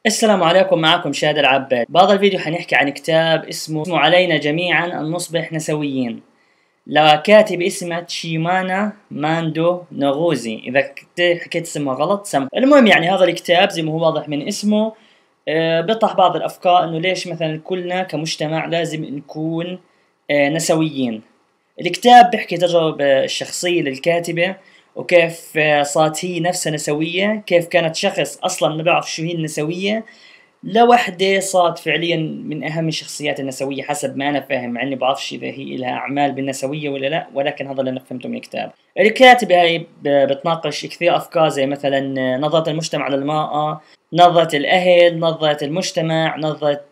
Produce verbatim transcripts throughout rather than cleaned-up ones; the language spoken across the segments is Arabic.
السلام عليكم، معكم شاد العباد. بهذا الفيديو حنحكي عن كتاب اسمه, اسمه علينا جميعا أن نصبح نسويين، لكاتب اسمه تشيمانا ماندو نغوزي. إذا حكيت اسمها غلط سم. المهم يعني هذا الكتاب زي ما هو واضح من اسمه آه بيطرح بعض الأفكار إنه ليش مثلا كلنا كمجتمع لازم نكون آه نسويين. الكتاب بيحكي تجربة الشخصية للكاتبة وكيف صارت هي نفسها نسوية، كيف كانت شخص أصلا ما بيعرف شو هي النسوية لوحدة صارت فعليا من أهم الشخصيات النسوية حسب ما أنا فاهم، مع إني بعرفش إذا هي لها أعمال بالنسوية ولا لا، ولكن هذا اللي أنا فهمته من الكتاب. الكاتبة هاي بتناقش كثير أفكار زي مثلا نظرة المجتمع للمرأة، نظرة الأهل، نظرة المجتمع، نظرة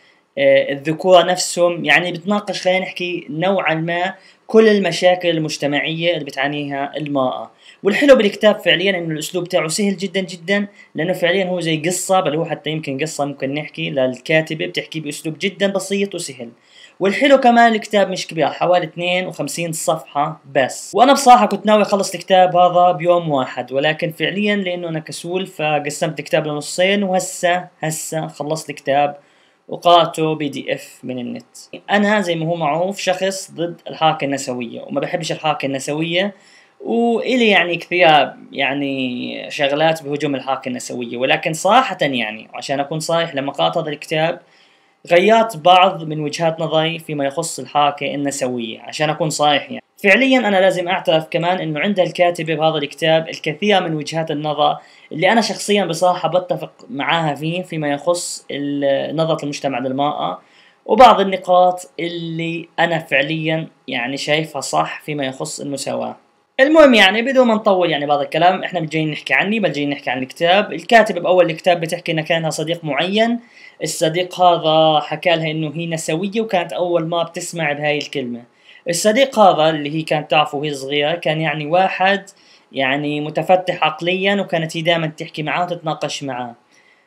الذكورة نفسهم. يعني بتناقش خلينا نحكي نوعا ما كل المشاكل المجتمعية اللي بتعانيها المرأة. والحلو بالكتاب فعليا انه الاسلوب تاعه سهل جدا جدا، لانه فعليا هو زي قصة، بل هو حتى يمكن قصة ممكن نحكي للكاتبة بتحكي باسلوب جدا بسيط وسهل. والحلو كمان الكتاب مش كبير، حوالي اثنين وخمسين صفحة بس. وانا بصراحة كنت ناوي اخلص الكتاب هذا بيوم واحد، ولكن فعليا لانه انا كسول فقسمت الكتاب لنصين، وهسه هسه خلصت الكتاب وقرأته بي دي اف من النت. انا زي ما هو معروف شخص ضد الحركة النسوية وما بحبش الحركة النسوية، وإلي يعني كثير يعني شغلات بهجوم الحركة النسوية، ولكن صراحة يعني عشان أكون صريح لما قرأت هذا الكتاب غيرت بعض من وجهات نظري فيما يخص الحركة النسوية. عشان أكون صريح يعني فعليا أنا لازم أعترف كمان إنه عند الكاتبة بهذا الكتاب الكثير من وجهات النظر اللي أنا شخصيا بصراحة بتفق معاها فيه فيما يخص نظرة المجتمع للمرأة، وبعض النقاط اللي أنا فعليا يعني شايفها صح فيما يخص المساواة. المهم يعني بدون ما نطول يعني بعض الكلام، احنا مش جايين نحكي عني بل جايين نحكي عن الكتاب. الكاتب باول الكتاب بتحكي انها كان لها صديق معين، الصديق هذا حكى لها انه هي نسوية وكانت اول ما بتسمع بهاي الكلمة. الصديق هذا اللي هي كانت تعرفه وهي صغيرة كان يعني واحد يعني متفتح عقليا، وكانت هي دائما تحكي معاه وتتناقش معاه.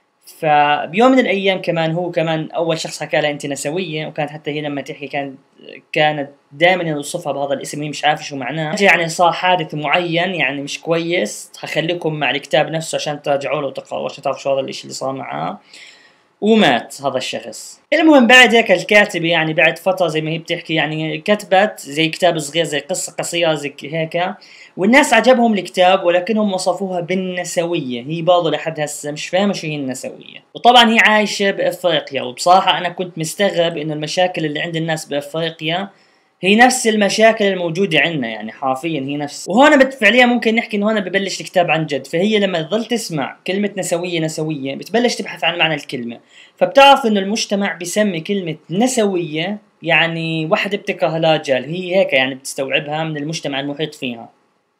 فبيوم من الايام كمان هو كمان اول شخص حكى لها انت نسويه، وكانت حتى هي لما تحكي كانت كانت دائما يوصفها بهذا الاسم هي مش عارفه شو معناه. يعني صار حادث معين يعني مش كويس، هخليكم مع الكتاب نفسه عشان تراجعوا له وتقرأوا عشان تعرفوا شو هذا الاشي اللي صار معاه. ومات هذا الشخص. المهم بعد هيك الكاتبة يعني بعد فترة زي ما هي بتحكي يعني كتبت زي كتاب صغير زي قصة قصيرة زي هيك، والناس عجبهم الكتاب ولكنهم وصفوها بالنسوية. هي برضه لحد هسه مش فاهمة شو هي النسوية، وطبعا هي عايشة بأفريقيا، وبصراحة أنا كنت مستغرب إنه المشاكل اللي عند الناس بأفريقيا هي نفس المشاكل الموجودة عندنا، يعني حرفيا هي نفس. وهنا فعليا ممكن نحكي انه هنا ببلش الكتاب عن جد. فهي لما تظل تسمع كلمة نسوية نسوية بتبلش تبحث عن معنى الكلمة، فبتعرف انه المجتمع بيسمي كلمة نسوية يعني وحدة بتكره الرجال، هي هيك يعني بتستوعبها من المجتمع المحيط فيها.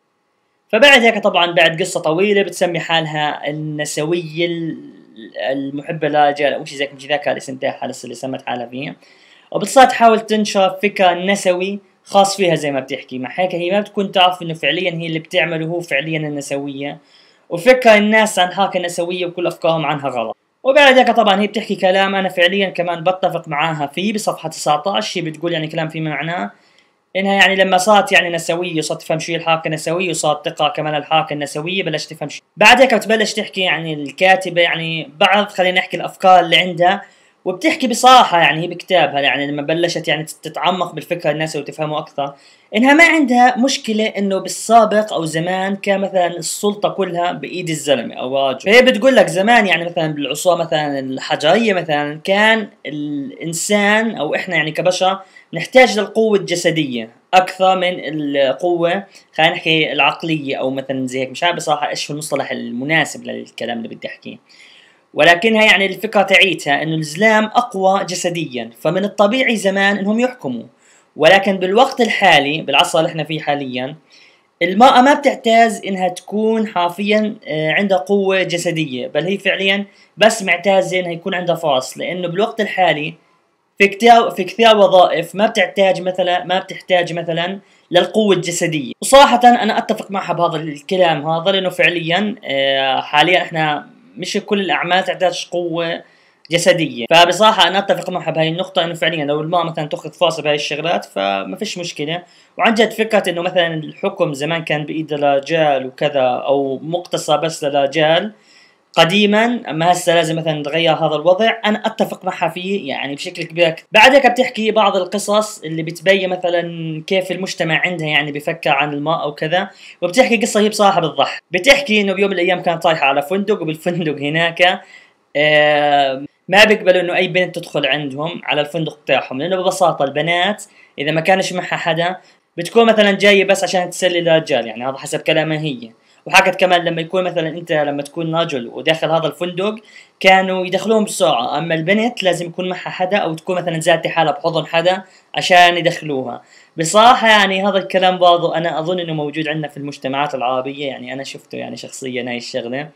فبعد هيك طبعا بعد قصة طويلة بتسمي حالها النسوية المحبة للرجال او شيء زي مش ذاك الاسم تاعها لسه اللي سمت حالها فيه، وبتصير تحاول تنشر فكرة نسوي خاص فيها زي ما بتحكي. مع هيك هي ما بتكون تعرف انه فعليا هي اللي بتعمله هو فعليا النسوية، وفكر الناس عن حركة النسوية وكل افكارهم عنها غلط. وبعد هيك طبعا هي بتحكي كلام انا فعليا كمان بتفق معاها فيه بصفحة تسعة عشر. هي بتقول يعني كلام فيما معناه انها يعني لما صارت يعني نسوية وصارت تفهم شو هي الحركة النسوية وصارت تقرأ كمان الحركة النسوية بلشت تفهم شو. بعد هيك بتبلش تحكي يعني الكاتبة يعني بعض خلينا نحكي الافكار اللي عندها، وبتحكي بصراحة يعني هي بكتابها يعني لما بلشت يعني تتعمق بالفكرة النسوي وتفهمه أكثر إنها ما عندها مشكلة إنه بالسابق أو زمان كان مثلا السلطة كلها بإيد الزلمة أو راجل. فهي بتقول لك زمان يعني مثلا بالعصور مثلا الحجرية مثلا كان الإنسان أو إحنا يعني كبشر نحتاج للقوة الجسدية أكثر من القوة خلينا نحكي العقلية أو مثلا زي هيك. مش عارف بصراحة إيش هو المصطلح المناسب للكلام اللي بدي أحكيه، ولكنها يعني الفكرة تعيتها انه الزلام اقوى جسديا، فمن الطبيعي زمان انهم يحكموا. ولكن بالوقت الحالي بالعصر اللي احنا فيه حاليا المرأة ما بتعتاز انها تكون حرفيا عندها قوة جسدية، بل هي فعليا بس معتازة انها يكون عندها فرص، لانه بالوقت الحالي في كتير في كثير وظائف ما بتحتاج مثلا ما بتحتاج مثلا للقوة الجسدية. وصراحة انا اتفق معها بهذا الكلام هذا، لانه فعليا حاليا احنا مش كل الاعمال تحتاج قوة جسدية. فبصراحة انا اتفق معها بهاي النقطة، انه فعليا لو المرأة مثلا تاخذ فرصة بهاي الشغلات فما فيش مشكلة. وعن جد فكرة انه مثلا الحكم زمان كان بايد الرجال وكذا او مقتصر بس للرجال، قديما، اما هسه لازم مثلا نتغير هذا الوضع. انا اتفق معها فيه يعني بشكل كبير. بعد هيك بتحكي بعض القصص اللي بتبين مثلا كيف المجتمع عندها يعني بفكر عن الماء او كذا. وبتحكي قصه هي بصراحه بتضحك. بتحكي انه بيوم من الايام كانت رايحه على فندق، وبالفندق هناك آه ما بيقبلوا انه اي بنت تدخل عندهم على الفندق تاعهم، لانه ببساطه البنات اذا ما كانش معها حدا بتكون مثلا جايه بس عشان تسلي الرجال، يعني هذا حسب كلامها هي. وحكت كمان لما يكون مثلا انت لما تكون رجل وداخل هذا الفندق كانوا يدخلوهم بسرعه، اما البنت لازم يكون معها حدا او تكون مثلا ذات حالها بحضن حدا عشان يدخلوها. بصراحه يعني هذا الكلام برضو انا اظن انه موجود عندنا في المجتمعات العربيه، يعني انا شفته يعني شخصيا هاي الشغله.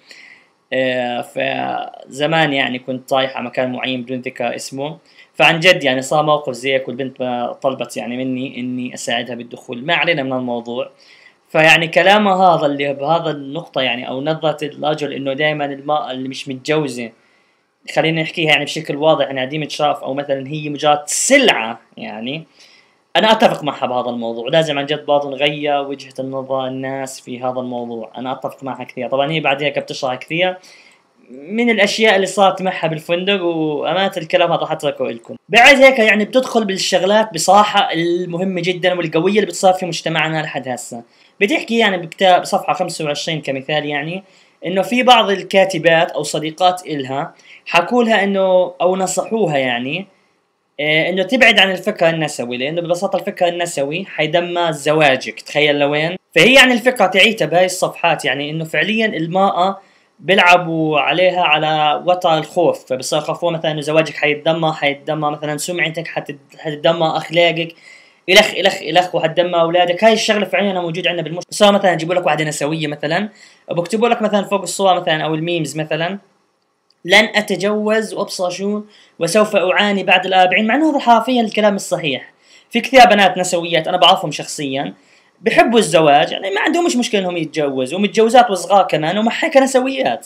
آه، فزمان يعني كنت رايح مكان معين بدون ذكر اسمه، فعن جد يعني صار موقف زيك والبنت طلبت يعني مني اني اساعدها بالدخول. ما علينا من الموضوع. فيعني كلامه هذا اللي بهذا النقطة يعني او نظرة الرجل انه دائما المرأة اللي مش متجوزة، خلينا نحكيها يعني بشكل واضح انها عديمة شرف او مثلا هي مجرد سلعة، يعني انا اتفق معها بهذا الموضوع. لازم عن جد برضه نغير وجهة النظر الناس في هذا الموضوع. انا اتفق معها كثير. طبعا هي بعد هيك بتشرح كثير من الاشياء اللي صارت معها بالفندق، وامانه الكلام هذا حتركه لكم. بعد هيك يعني بتدخل بالشغلات بصراحه المهمه جدا والقويه اللي بتصير في مجتمعنا لحد هسه. بتحكي يعني بكتاب صفحه خمسة وعشرين كمثال، يعني انه في بعض الكاتبات او صديقات الها حكوا لها انه او نصحوها يعني إيه انه تبعد عن الفكر النسوي، لانه ببساطه الفكر النسوي حيدمر زواجك. تخيل لوين. فهي يعني الفكره تعيتها بهاي الصفحات يعني انه فعليا المراه بيلعبوا عليها على وتر الخوف، فبصير يخافوا مثلا انه زواجك حيتدمر، حيتدمر مثلا سمعتك، حتتدمر اخلاقك، الخ الخ الخ وحتدمر اولادك. هاي الشغله فعليا موجود عندنا بالمجتمع. صار مثلا يجيبوا لك واحده نسويه مثلا وبكتبوا لك مثلا فوق الصور مثلا او الميمز مثلا لن اتجوز وابصر شو وسوف اعاني بعد الاربعين، مع انه هذا حرفيا الكلام الصحيح. في كثير بنات نسويات انا بعرفهم شخصيا بحبوا الزواج، يعني ما عندهم مش مشكله انهم يتجوزوا، ومتجوزات وصغار كمان ومع هيك نسويات.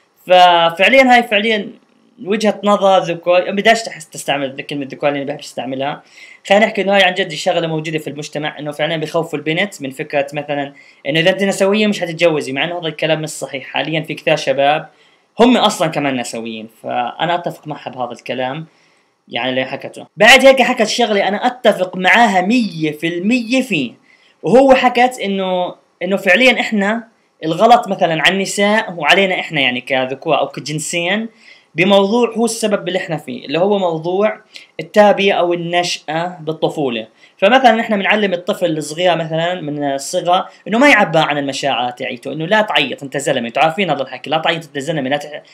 ففعليا هاي فعليا وجهة نظر ذكور. بداش تستعمل كلمة ذكور اللي بحبش استعملها. خلينا نحكي انه هاي عن جد الشغلة موجودة في المجتمع، انه فعلا بيخوفوا البنت من فكرة مثلا انه اذا انت نسوية مش حتتجوزي، مع انه هذا الكلام مش صحيح. حاليا في كثير شباب هم اصلا كمان نسويين، فانا اتفق معها بهذا الكلام يعني اللي حكته. بعد هيك حكت شغلة انا اتفق معاها مية في المية فيه، وهو حكت انه انه فعليا احنا الغلط مثلا على النساء وعلينا احنا يعني كذكور او كجنسين بموضوع هو السبب اللي احنا فيه، اللي هو موضوع التربية او النشأة بالطفولة. فمثلا احنا بنعلم الطفل الصغير مثلا من الصغر انه ما يعبر عن المشاعر تاعيته، انه لا تعيط انت زلمه. انتوا عارفين هذا الحكي، لا تعيط انت زلمه، لا تح...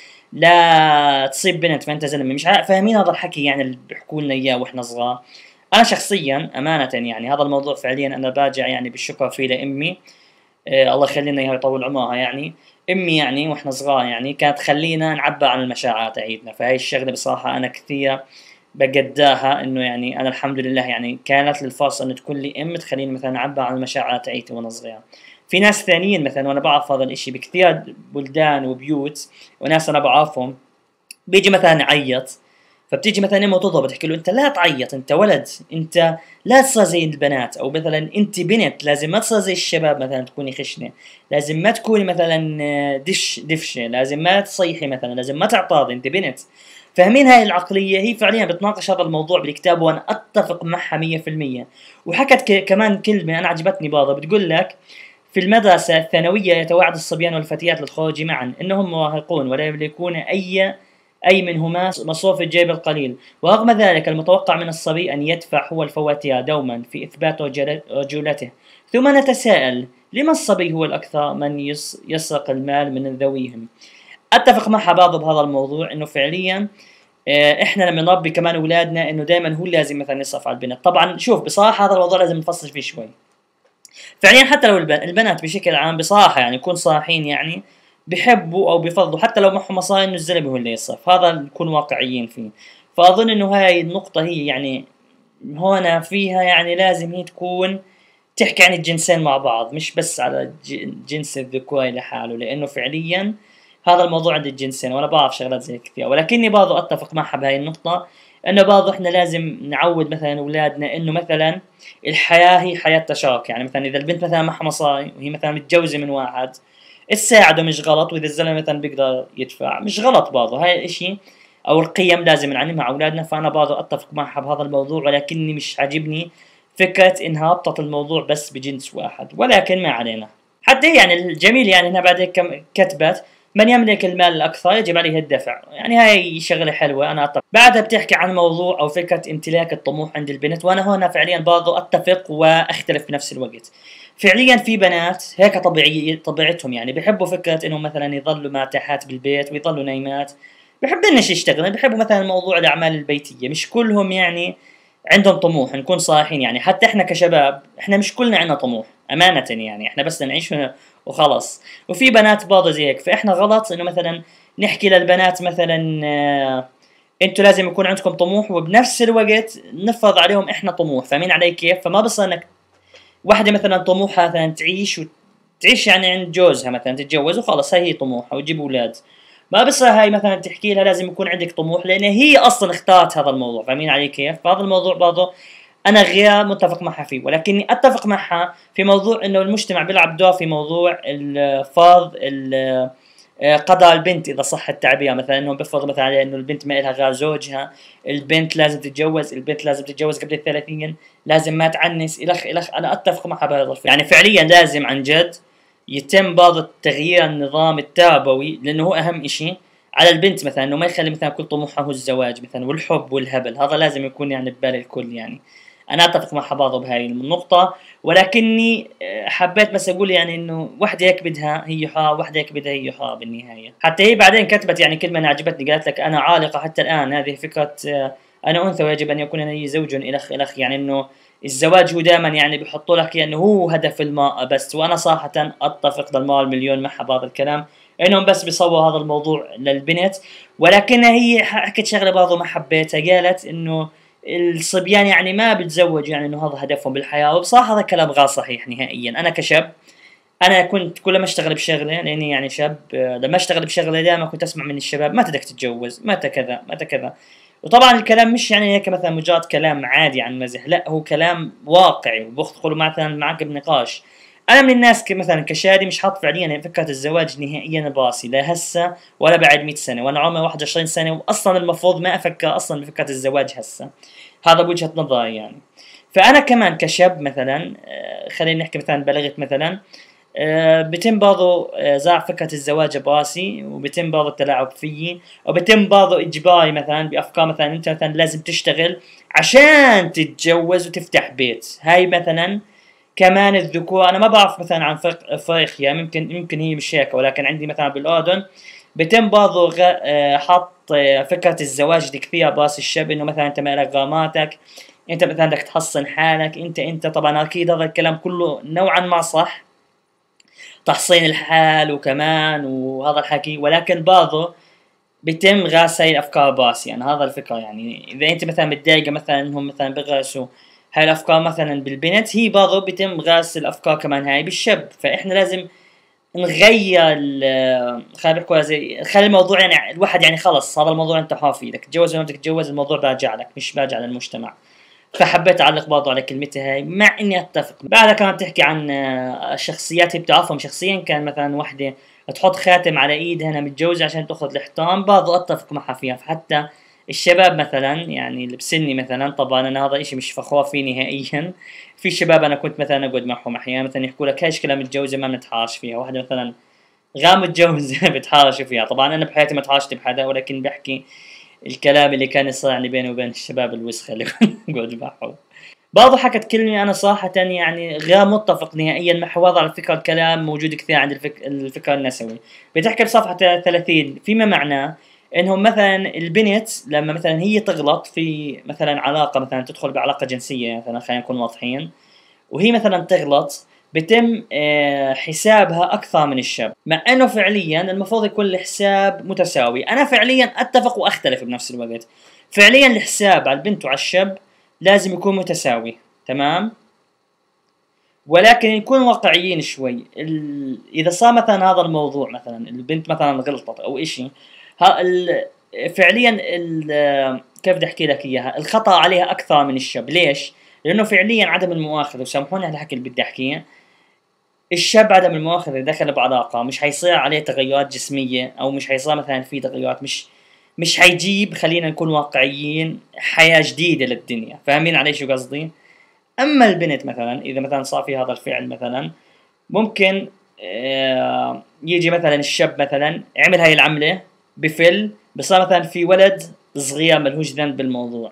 لا تصيب بنت فانت زلمه. مش عارف فاهمين هذا الحكي يعني اللي بيحكوا لنا اياه واحنا صغار. انا شخصيا امانه يعني هذا الموضوع فعليا انا باجع يعني بالشكر فيه لامي، آه الله يخلينا اياها يطول عمرها. يعني امي يعني واحنا صغار يعني كانت تخلينا نعبر عن المشاعر تاعيتنا، فهي الشغله بصراحه انا كثير بقداها. انه يعني انا الحمد لله يعني كانت للفرصه انه تكون لي ام تخليني مثلا اعبر عن المشاعر تاعيتي وانا صغير. في ناس ثانيين مثلا وانا بعرف هذا الاشي بكثير بلدان وبيوت وناس انا بعرفهم بيجي مثلا يعيط، فبتيجي مثلا امه تضربه تحكي له انت لا تعيط، انت ولد، انت لا تصير زي البنات، او مثلا انت بنت لازم ما تصير زي الشباب، مثلا تكوني خشنه، لازم ما تكوني مثلا دش دفشه، لازم ما تصيحي مثلا، لازم ما تعترضي، انت بنت. فاهمين هاي العقليه؟ هي فعليا بتناقش هذا الموضوع بالكتاب وانا اتفق معها مية في المية. وحكت كمان كلمه انا عجبتني برضه، بتقول لك في المدرسة الثانوية يتوعد الصبيان والفتيات للخروج معا إنهم مراهقون ولا يملكون أي أي منهما مصروف الجيب القليل، ورغم ذلك المتوقع من الصبي أن يدفع هو الفواتير دوما في إثبات رجولته. ثم نتساءل لما الصبي هو الأكثر من يسرق المال من ذويهم. أتفق معها بعض بهذا الموضوع، إنه فعليا إحنا لما نربي كمان أولادنا إنه دائما هو لازم مثلا يصرف على البنت. طبعا شوف بصراحة هذا الموضوع لازم نفصل فيه شوي. فعليا حتى لو البنات بشكل عام بصراحة يعني نكون صراحين يعني بحبوا او بفضلوا حتى لو معهم مصاري انه الزلمه هو اللي يصرف، هذا نكون واقعيين فيه. فاظن انه هاي النقطة هي يعني هنا فيها يعني لازم هي تكون تحكي عن الجنسين مع بعض، مش بس على جنس الذكوري لحاله، لانه فعليا هذا الموضوع عند الجنسين وانا بعرف شغلات زي كثير. ولكني برضو اتفق معها بهاي النقطة، انه برضو احنا لازم نعود مثلا اولادنا انه مثلا الحياة هي حياة تشارك. يعني مثلا اذا البنت مثلا معها مصاري وهي مثلا متجوزة من واحد، تساعده مش غلط، واذا الزلمه مثلا بيقدر يدفع مش غلط برضه. هاي الاشي او القيم لازم نعلمها على اولادنا، فانا برضه اتفق معها بهذا الموضوع، ولكني مش عاجبني فكرة انها ربطت الموضوع بس بجنس واحد، ولكن ما علينا. حتى يعني الجميل يعني انها بعد هيك كتبت من يملك المال الاكثر يجب عليه الدفع، يعني هاي شغله حلوه انا اتفق. بعدها بتحكي عن موضوع او فكره امتلاك الطموح عند البنت، وانا هنا فعليا برضه اتفق واختلف بنفس الوقت. فعليا في بنات هيك طبيعي طبيعتهم، يعني بيحبوا فكره انهم مثلا يظلوا مرتاحات بالبيت ويظلوا نايمات، بحبناش يشتغلن، بحبوا مثلا موضوع الاعمال البيتيه. مش كلهم يعني عندهم طموح، نكون صراحين يعني. حتى احنا كشباب احنا مش كلنا عندنا طموح امانه، يعني احنا بس نعيش هنا وخلاص. وفي بنات برضه زي هيك، فاحنا غلط انه مثلا نحكي للبنات مثلا آه انتوا لازم يكون عندكم طموح، وبنفس الوقت نفرض عليهم احنا طموح. فاهمين علي كيف؟ فما بصير انك واحده مثلا طموحها مثلا تعيش وتعيش يعني عند جوزها، مثلا تتجوز وخلص هاي هي طموحها وتجيب اولاد. ما بصير هاي مثلا تحكي لها لازم يكون عندك طموح، لان هي اصلا اختارت هذا الموضوع. فاهمين علي كيف؟ فهذا الموضوع برضه انا غير متفق معها فيه، ولكني اتفق معها في موضوع انه المجتمع بيلعب دور في موضوع الفرض قضاء البنت اذا صح التعبير. مثلا انه بيفرض مثلا عليها انه البنت ما لها غير زوجها، البنت لازم تتجوز، البنت لازم تتجوز قبل الثلاثين، لازم ما تعنس الخ الخ. انا اتفق معها بهذا الفكرة. يعني فعليا لازم عن جد يتم بعض تغيير النظام التربوي، لانه هو اهم اشي على البنت، مثلا انه ما يخلي مثلا كل طموحها هو الزواج مثلا والحب والهبل. هذا لازم يكون يعني ببال الكل يعني. انا اتفق مع برضه بهاي النقطة، ولكني حبيت بس اقول يعني انه وحده هيك بدها هي حار، وحده هيك بدها هي حار بالنهاية. حتى هي بعدين كتبت يعني كلمة أنا عجبتني، قالت لك انا عالقة حتى الان. هذه فكرة انا انثى ويجب ان يكون لي زوج الخ الخ. يعني انه الزواج هو دائما يعني بيحطوا لك انه يعني هو هدف المرأة بس. وانا صراحة اتفق بالمرة المليون مع بعض الكلام، انهم بس بيصوروا هذا الموضوع للبنت. ولكنها هي حكت شغلة برضه ما حبيتها، قالت انه الصبيان يعني ما بتزوج يعني انه هذا هدفهم بالحياه. وبصراحه هذا كلام غير صحيح نهائيا. انا كشاب انا كنت كل ما اشتغل بشغله، لاني يعني شاب لما اشتغل بشغله دائما كنت اسمع من الشباب متى بدك تتجوز، متى كذا متى كذا. وطبعا الكلام مش يعني هيك مثلا مجرد كلام عادي عن مزح، لا هو كلام واقعي وبدخل مثلا معك بنقاش. انا من الناس مثلا كشادي مش حاط فعليا فكره الزواج نهائيا براسي، لا هسه ولا بعد مئة سنه، وانا عمري واحد وعشرين سنه، واصلا المفروض ما افكر اصلا بفكره الزواج هسه. هذا بوجهه نظري يعني. فانا كمان كشاب مثلا خلينا نحكي مثلا بلغت مثلا بتم برضو زرع فكرة الزواج براسي، وبتم برضو التلاعب فيي، وبتم برضو إجباري مثلا بأفكار مثلا أنت مثلا لازم تشتغل عشان تتجوز وتفتح بيت. هاي مثلا كمان الذكور. أنا ما بعرف مثلا عن أفريقيا، ممكن ممكن هي مش هيك، ولكن عندي مثلا بالأردن بتم برضو حط فكرة الزواج دي كثير براس الشاب، إنه مثلا أنت مالك غاماتك، أنت مثلا بدك تحصن حالك، أنت أنت طبعا أكيد هذا الكلام كله نوعا ما صح، تحصين الحال وكمان وهذا الحكي، ولكن برضه بيتم غاس هاي الافكار براسي. يعني هذا الفكره. يعني اذا انت مثلا متضايقه مثلا انهم مثلا بغرسوا هاي الافكار مثلا بالبنت، هي برضه بيتم غاس الافكار كمان هاي بالشاب. فاحنا لازم نغير خلينا نحكوا زي خلي الموضوع يعني الواحد يعني خلص هذا الموضوع انت حار فيه، بدك تتجوز ولا بدك تتجوز الموضوع باجع لك مش باجع للمجتمع. فحبيت اعلق برضه على كلمتها هاي، مع اني اتفق. بعدها كمان بتحكي عن الشخصيات اللي بتعرفهم شخصيا. كان مثلا وحده تحط خاتم على ايدها انها متجوزه عشان تاخذ الحيطان، برضه اتفق معها فيها. فحتى الشباب مثلا يعني اللي بسني مثلا، طبعا انا هذا اشي مش فخور فيه نهائيا. في شباب انا كنت مثلا اقعد معهم احيانا مثلا يحكوا لك هاي كلام متجوزه ما بنتحارش فيها. واحده مثلا غام متجوزه بتحارش فيها. طبعا انا بحياتي ما تحارشت بحدا، ولكن بحكي الكلام اللي كان يصير يعني بيني وبين الشباب الوسخه اللي كنت اقعد معهم. برضه حكت كلمة أنا صراحة يعني غير متفق نهائيا مع وضع الفكر. الكلام موجود كثير عند الفك... الفكر النسوي. بتحكي بصفحة ثلاثين فيما معناه انهم مثلا البنت لما مثلا هي تغلط في مثلا علاقة، مثلا تدخل بعلاقة جنسية مثلا، خلينا نكون واضحين، وهي مثلا تغلط بتم حسابها اكثر من الشاب، مع انه فعليا المفروض يكون الحساب متساوي. انا فعليا اتفق واختلف بنفس الوقت. فعليا الحساب على البنت وعلى الشاب لازم يكون متساوي، تمام، ولكن نكون واقعيين شوي. اذا صار مثلا هذا الموضوع مثلا البنت مثلا غلطت او اشي، فعليا كيف بدي احكي لك اياها، الخطأ عليها اكثر من الشاب. ليش؟ لانه فعليا عدم المؤاخذه، وسامحوني على الحكي اللي بدي احكيه، الشاب عدم المؤاخذة إذا دخل بعلاقة مش حيصير عليه تغيرات جسمية، أو مش حيصير مثلا في تغيرات، مش مش حيجيب، خلينا نكون واقعيين، حياة جديدة للدنيا. فاهمين علي شو قصدي؟ أما البنت مثلا إذا مثلا صار في هذا الفعل مثلا، ممكن آه يجي مثلا الشاب مثلا عمل هاي العملة بفل، بصير مثلا في ولد صغير ملهوش ذنب بالموضوع،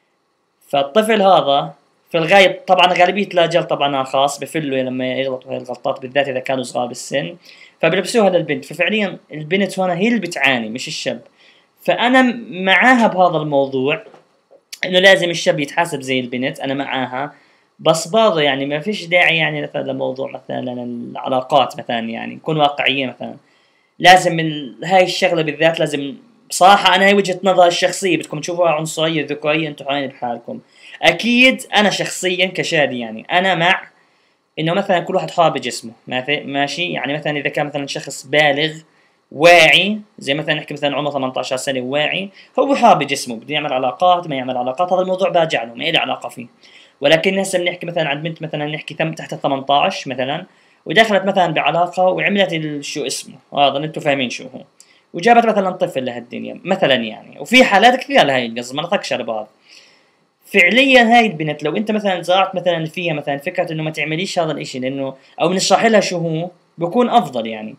فالطفل هذا في الغاية طبعا غالبية الرجال طبعا خاص بفلوا لما يغلطوا هاي الغلطات، بالذات إذا كانوا صغار بالسن، فبلبسوها للبنت. ففعليا البنت هنا هي اللي بتعاني مش الشاب. فأنا معاها بهذا الموضوع، إنه لازم الشاب يتحاسب زي البنت، أنا معاها. بس برضه يعني ما فيش داعي يعني مثلا لموضوع مثلا العلاقات مثلا، يعني نكون واقعيين مثلا. لازم هاي الشغلة بالذات لازم، بصراحة أنا هاي وجهة نظري الشخصية، بدكم تشوفوها عنصرية ذكورية أنتم حالين بحالكم. أكيد أنا شخصيا كشادي يعني أنا مع إنه مثلا كل واحد حر بجسمه، ماشي. يعني مثلا إذا كان مثلا شخص بالغ واعي، زي مثلا نحكي مثلا عمره ثمانية عشر سنة واعي، هو حر بجسمه، بده يعمل علاقات ما يعمل علاقات، هذا الموضوع باجع له، ما إلي علاقة فيه. ولكن هسه بنحكي مثلا عن بنت مثلا نحكي تحت ال ثمانية عشر مثلا، ودخلت مثلا بعلاقة وعملت شو اسمه هذا، انتم فاهمين شو هو، وجابت مثلا طفل لهالدنيا مثلا يعني. وفي حالات كثير لهي القصة، ما نطقش على بعض. فعليا هاي البنت لو انت مثلا زرعت مثلا فيها مثلا فكرة انه ما تعمليش هذا الاشي، لانه او نشرح لها شو هو، بكون افضل يعني.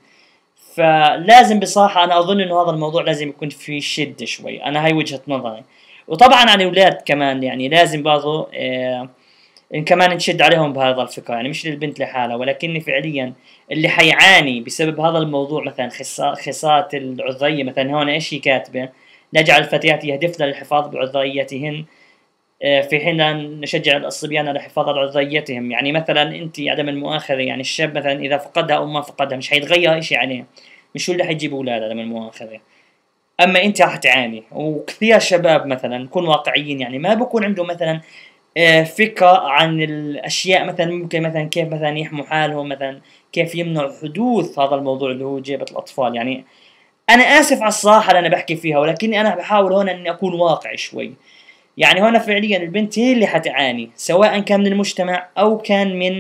فلازم بصراحة انا اظن انه هذا الموضوع لازم يكون في شدة شوي، انا هاي وجهة نظري. وطبعا على الاولاد كمان يعني لازم برضو آه إن كمان نشد عليهم بهذا الفكرة، يعني مش للبنت لحالها، ولكن فعليا اللي حيعاني بسبب هذا الموضوع مثلا خسارة العذرية مثلا. هون ايش هي كاتبة؟ نجعل الفتيات يهدفن للحفاظ بعذريتهن في حين أن نشجع الصبيان على الحفاظ على عذريتهم. يعني مثلا أنت عدم المؤاخذة، يعني الشاب مثلا إذا فقدها أو ما فقدها مش حيتغير إشي عليه، مش هو اللي حيجيب أولاد عدم المؤاخذة. أما أنت راح تعاني. وكثير شباب مثلا نكون واقعيين يعني ما بكون عنده مثلا فكرة عن الأشياء، مثلا ممكن مثلا كيف مثلا يحموا حالهم، مثلا كيف يمنعوا حدوث هذا الموضوع اللي هو جيبة الأطفال. يعني أنا آسف على الصراحة اللي أنا بحكي فيها، ولكني أنا بحاول هون أني أكون واقعي شوي. يعني هنا فعليا البنت هي اللي حتعاني، سواء كان من المجتمع أو كان من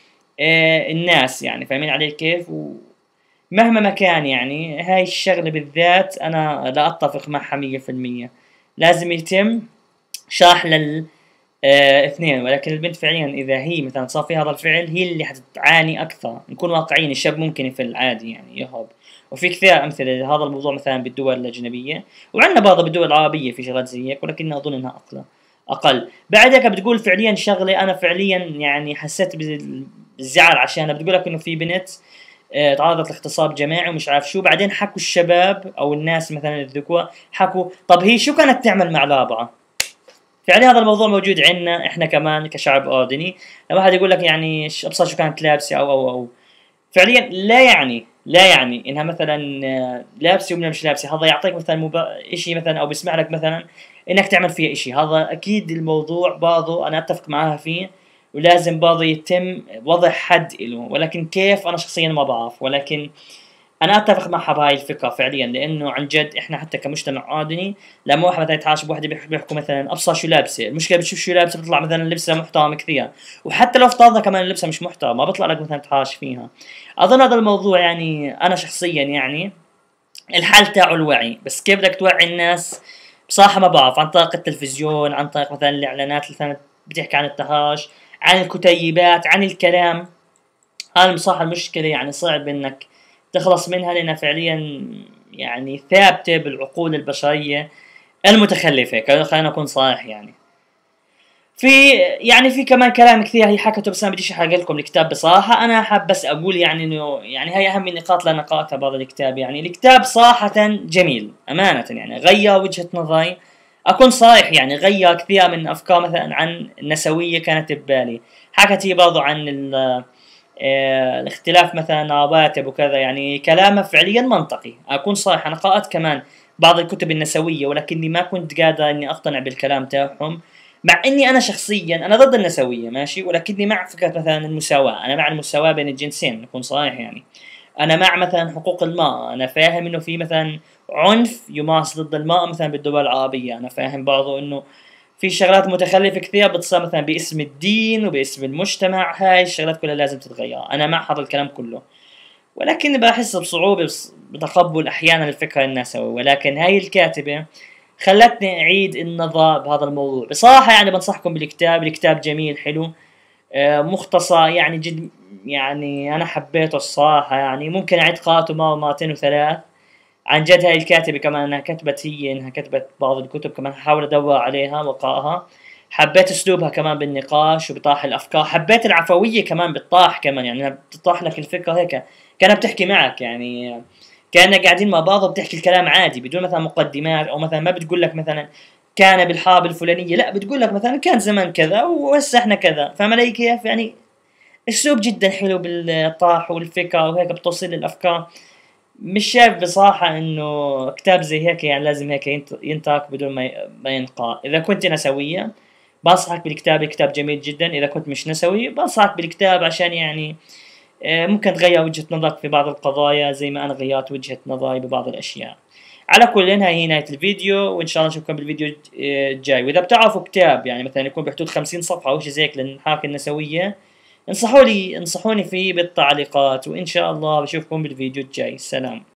آه الناس، يعني فاهمين علي كيف؟ ومهما ما كان يعني هاي الشغلة بالذات أنا لا أتفق معها مية في المية. لازم يتم شرح لل آه اثنين. ولكن البنت فعليا اذا هي مثلا صار في هذا الفعل هي اللي حتعاني اكثر. نكون واقعيين، الشاب ممكن يفل عادي يعني يهرب، وفي كثير امثله لهذا الموضوع مثلا بالدول الاجنبيه، وعندنا بعض بالدول العربيه في شغلات زي هيك، ولكن اظن انها اقل اقل. بعد هيك بتقول فعليا شغله انا فعليا يعني حسيت بالزعل عشان بتقول لك انه في بنت آه تعرضت لاغتصاب جماعي ومش عارف شو. بعدين حكوا الشباب او الناس مثلا الذكور حكوا طب هي شو كانت تعمل مع رابعه. فعليا هذا الموضوع موجود عندنا احنا كمان كشعب اردني. لما واحد يقول لك يعني ابصر شو كانت لابسه او او او فعليا لا يعني لا يعني انها مثلا لابسه ومن مش لابسه، هذا يعطيك مثلا مبا... اشي مثلا، او بيسمع لك مثلا انك تعمل فيها اشي. هذا اكيد الموضوع برضو انا اتفق معاها فيه، ولازم برضو يتم وضع حد له. ولكن كيف انا شخصيا ما بعرف، ولكن انا اتفق معها بهاي الفكره فعليا. لانه عن جد احنا حتى كمجتمع اردني لما واحد مثلا يتعاشى بوحده بيحكوا مثلا ابصر شو لابسه، المشكله بتشوف شو لابسه بيطلع مثلا لبسها محترم كثير، وحتى لو افترضنا كمان لبسها مش محترم ما بيطلع لك مثلا تحاش فيها. اظن هذا الموضوع يعني انا شخصيا يعني الحل تاعه الوعي. بس كيف بدك توعي الناس؟ بصراحه ما بعرف، عن طريق التلفزيون، عن طريق مثلا الاعلانات اللي بتحكي عن التهاش، عن الكتيبات، عن الكلام. هذا بصراحه المشكله يعني صعب انك تخلص منها، لأنها فعليا يعني ثابتة بالعقول البشرية المتخلفة. خلينا نكون صريح يعني. في يعني في كمان كلام كثير هي حكته، بس انا بديش احرق لكم الكتاب بصراحة. انا حاب بس اقول يعني انه يعني هي اهم النقاط اللي انا قرأتها بهذا الكتاب. يعني الكتاب صراحة جميل امانة، يعني غير وجهة نظري. اكون صريح يعني غير كثير من افكار مثلا عن النسوية كانت ببالي. حكت هي برضو عن آه الاختلاف مثلا رواتب وكذا، يعني كلامه فعليا منطقي. اكون صريح انا قرأت كمان بعض الكتب النسوية، ولكني ما كنت قادر اني اقتنع بالكلام تاعهم. مع اني انا شخصيا انا ضد النسوية ماشي، ولكني مع فكرة مثلا المساواة. انا مع المساواة بين الجنسين نكون صريح يعني. انا مع مثلا حقوق المرأة. انا فاهم انه في مثلا عنف يمارس ضد المرأة مثلا بالدول العربية. انا فاهم برضو انه في شغلات متخلفة كثير بتصير مثلا باسم الدين وباسم المجتمع، هاي الشغلات كلها لازم تتغير. أنا مع هذا الكلام كله، ولكن بحس بصعوبة بتقبل أحيانا الفكرة النسوي. ولكن هاي الكاتبة خلتني أعيد النظر بهذا الموضوع بصراحة. يعني بنصحكم بالكتاب، الكتاب جميل حلو، آه مختصر يعني جد، يعني أنا حبيته الصراحة. يعني ممكن أعيد قراءته مرة مرتين وثلاث. عن جد هاي الكاتبة كمان انها كتبت، هي انها كتبت بعض الكتب كمان، حاول ادور عليها واقراها. حبيت اسلوبها كمان بالنقاش وبطرح الافكار، حبيت العفوية كمان بالطرح كمان، يعني بتطرح لك الفكرة هيك كانها بتحكي معك، يعني كاننا قاعدين مع بعض وبتحكي الكلام عادي بدون مثلا مقدمات، او مثلا ما بتقول لك مثلا كان بالحرب الفلانية، لا بتقول لك مثلا كان زمان كذا وهسه احنا كذا. فاهم علي كيف؟ يعني اسلوب جدا حلو بالطرح والفكرة، وهيك بتوصل الافكار. مش شايف بصراحة انه كتاب زي هيك يعني لازم هيك ينترك بدون ما ما ينقرأ. اذا كنت نسوية بنصحك بالكتاب، الكتاب جميل جدا. اذا كنت مش نسوي بنصحك بالكتاب عشان يعني آه، ممكن تغير وجهة نظرك في بعض القضايا زي ما انا غيرت وجهة نظري ببعض الاشياء. على كل هاي هي نهاية الفيديو، وان شاء الله نشوفكم بالفيديو الجاي. واذا بتعرفوا كتاب يعني مثلا يكون بحدود خمسين صفحة او شيء زي هيك للحركة النسوية، انصحوا لي انصحوني فيه بالتعليقات، وان شاء الله بشوفكم بالفيديو الجاي. سلام.